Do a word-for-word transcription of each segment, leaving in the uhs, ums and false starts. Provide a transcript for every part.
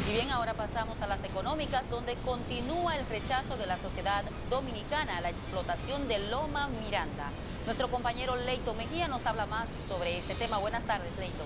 Y bien, ahora pasamos a las económicas, donde continúa el rechazo de la sociedad dominicana a la explotación de Loma Miranda. Nuestro compañero Leito Mejía nos habla más sobre este tema. Buenas tardes, Leito.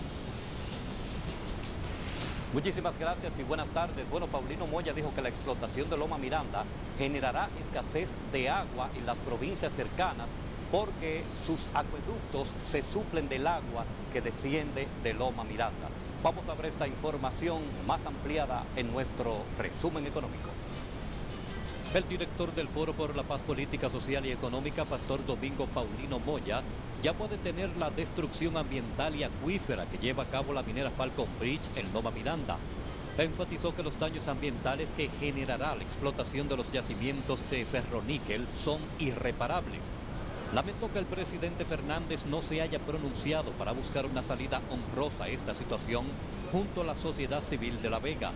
Muchísimas gracias y buenas tardes. Bueno, Paulino Moya dijo que la explotación de Loma Miranda generará escasez de agua en las provincias cercanas porque sus acueductos se suplen del agua que desciende de Loma Miranda. Vamos a ver esta información más ampliada en nuestro resumen económico. El director del Foro por la Paz Política, Social y Económica, Pastor Domingo Paulino Moya, llamó a detener la destrucción ambiental y acuífera que lleva a cabo la minera Falcon Bridge en Loma Miranda. Enfatizó que los daños ambientales que generará la explotación de los yacimientos de ferroníquel son irreparables. Lamentó que el presidente Fernández no se haya pronunciado para buscar una salida honrosa a esta situación junto a la sociedad civil de La Vega.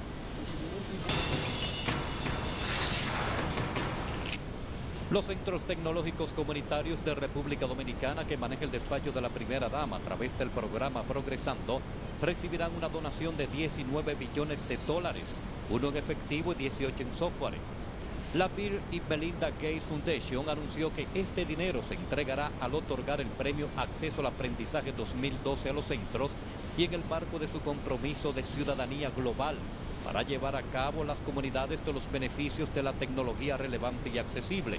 Los centros tecnológicos comunitarios de República Dominicana, que maneja el despacho de la primera dama a través del programa Progresando, recibirán una donación de diecinueve billones de dólares, uno en efectivo y dieciocho en software. La Bill y Melinda Gates Foundation anunció que este dinero se entregará al otorgar el premio Acceso al Aprendizaje dos mil doce a los centros y en el marco de su compromiso de ciudadanía global para llevar a cabo las comunidades de los beneficios de la tecnología relevante y accesible.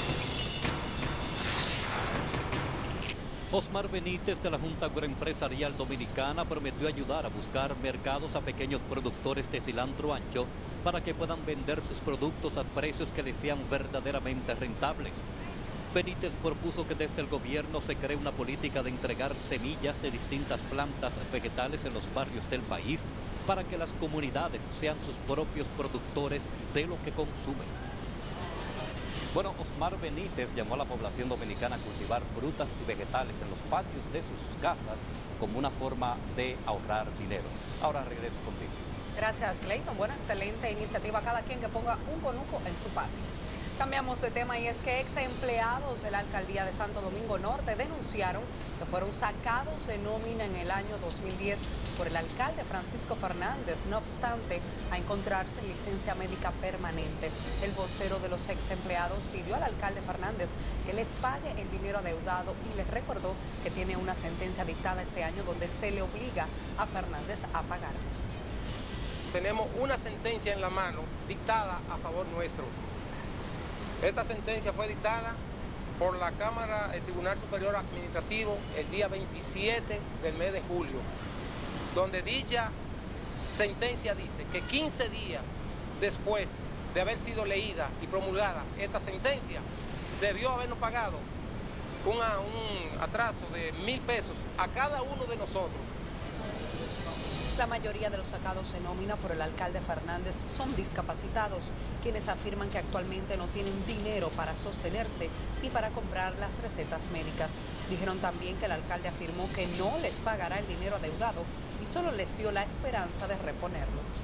Osmar Benítez de la Junta Agroempresarial Dominicana prometió ayudar a buscar mercados a pequeños productores de cilantro ancho para que puedan vender sus productos a precios que les sean verdaderamente rentables. Benítez propuso que desde el gobierno se cree una política de entregar semillas de distintas plantas vegetales en los barrios del país para que las comunidades sean sus propios productores de lo que consumen. Bueno, Osmar Benítez llamó a la población dominicana a cultivar frutas y vegetales en los patios de sus casas como una forma de ahorrar dinero. Ahora regreso contigo. Gracias, Leighton. Bueno, excelente iniciativa. Cada quien que ponga un conuco en su patio. Cambiamos de tema y es que ex empleados de la alcaldía de Santo Domingo Norte denunciaron que fueron sacados de nómina en el año dos mil diez por el alcalde Francisco Fernández, no obstante a encontrarse en licencia médica permanente. El vocero de los ex empleados pidió al alcalde Fernández que les pague el dinero adeudado y les recordó que tiene una sentencia dictada este año donde se le obliga a Fernández a pagarles. Tenemos una sentencia en la mano dictada a favor nuestro. Esta sentencia fue dictada por la Cámara, el Tribunal Superior Administrativo, el día veintisiete del mes de julio, donde dicha sentencia dice que quince días después de haber sido leída y promulgada esta sentencia, debió habernos pagado una, un atraso de mil pesos a cada uno de nosotros. La mayoría de los sacados en nómina por el alcalde Fernández son discapacitados, quienes afirman que actualmente no tienen dinero para sostenerse y para comprar las recetas médicas. Dijeron también que el alcalde afirmó que no les pagará el dinero adeudado y solo les dio la esperanza de reponerlos.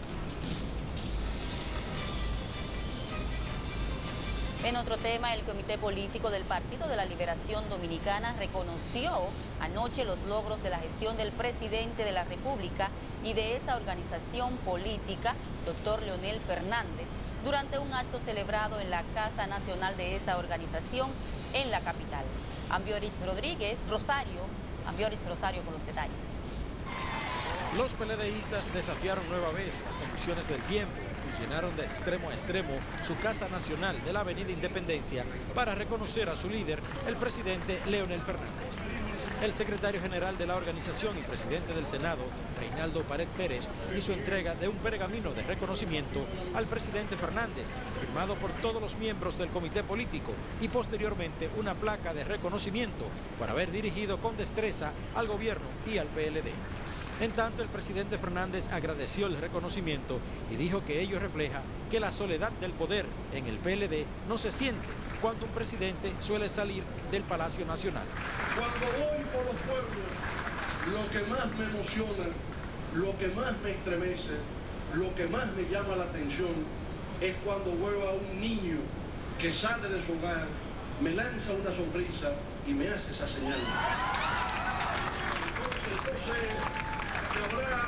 En otro tema, el Comité Político del Partido de la Liberación Dominicana reconoció anoche los logros de la gestión del presidente de la República y de esa organización política, doctor Leonel Fernández, durante un acto celebrado en la Casa Nacional de esa organización en la capital. Ambioris Rodríguez Rosario, Ambioris Rosario con los detalles. Los peledeístas desafiaron nueva vez las condiciones del tiempo y llenaron de extremo a extremo su Casa Nacional de la Avenida Independencia para reconocer a su líder, el presidente Leonel Fernández. El secretario general de la organización y presidente del Senado, Reinaldo Pared Pérez, hizo entrega de un pergamino de reconocimiento al presidente Fernández, firmado por todos los miembros del comité político, y posteriormente una placa de reconocimiento por haber dirigido con destreza al gobierno y al P L D. En tanto, el presidente Fernández agradeció el reconocimiento y dijo que ello refleja que la soledad del poder en el P L D no se siente cuando un presidente suele salir del Palacio Nacional. Cuando voy por los pueblos, lo que más me emociona, lo que más me estremece, lo que más me llama la atención es cuando veo a un niño que sale de su hogar, me lanza una sonrisa y me hace esa señal. Entonces yo sé que habrá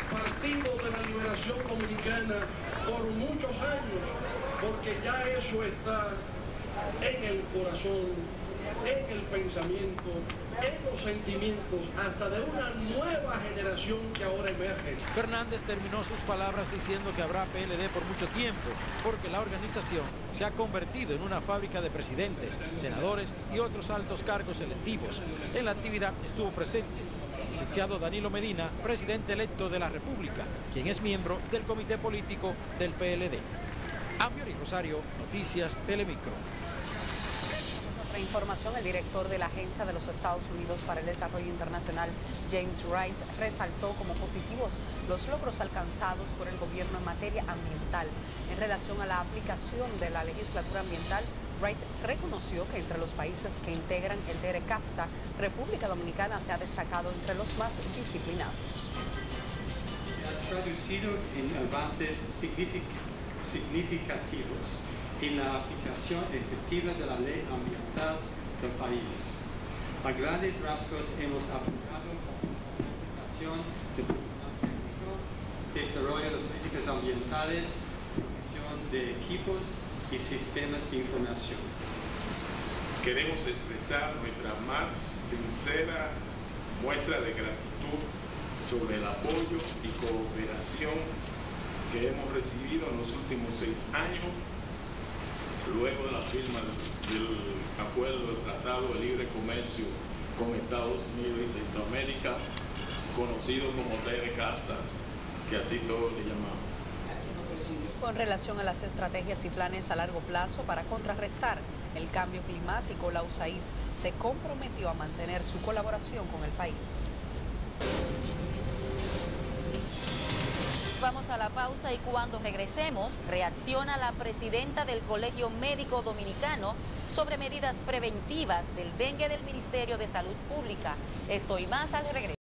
Partido de la Liberación Dominicana por muchos años, porque ya eso está en el corazón, en el pensamiento, en los sentimientos, hasta de una nueva generación que ahora emerge. Fernández terminó sus palabras diciendo que habrá P L D por mucho tiempo, porque la organización se ha convertido en una fábrica de presidentes, senadores y otros altos cargos electivos. En la actividad estuvo presente el licenciado Danilo Medina, presidente electo de la República, quien es miembro del comité político del P L D. Ambiori Rosario, Noticias Telemicro. Otra información, el director de la Agencia de los Estados Unidos para el Desarrollo Internacional, James Wright, resaltó como positivos los logros alcanzados por el gobierno en materia ambiental. En relación a la aplicación de la legislatura ambiental, Wright reconoció que entre los países que integran el D R CAFTA, República Dominicana se ha destacado entre los más disciplinados. Se ha traducido en avances significativos en la aplicación efectiva de la ley ambiental del país. A grandes rasgos hemos aplicado la aplicación de personal técnico, desarrollo de políticas ambientales, provisión de equipos y sistemas de información. Queremos expresar nuestra más sincera muestra de gratitud sobre el apoyo y cooperación que hemos recibido en los últimos seis años, luego de la firma del acuerdo del Tratado de Libre Comercio con Estados Unidos y Centroamérica, conocido como D R CAFTA, que así todos le llamamos. Con relación a las estrategias y planes a largo plazo para contrarrestar el cambio climático, la U S A I D se comprometió a mantener su colaboración con el país. Vamos a la pausa y cuando regresemos, reacciona la presidenta del Colegio Médico Dominicano sobre medidas preventivas del dengue del Ministerio de Salud Pública. Esto y más al regreso.